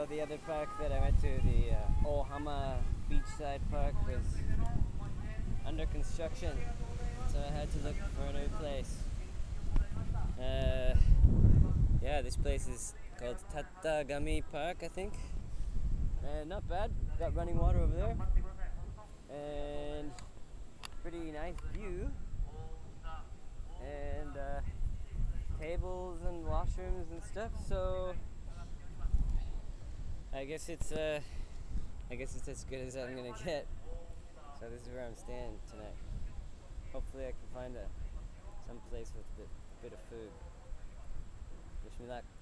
the other park that I went to, the Ohama Beachside Park, was under construction, so I had to look for a new place. Yeah, this place is called Tategami Park, I think. And not bad. Got running water over there, and pretty nice view, and tables and washrooms and stuff. So I guess it's as good as I'm gonna get. So this is where I'm staying tonight. Hopefully I can find some place with a bit of food. Wish me luck.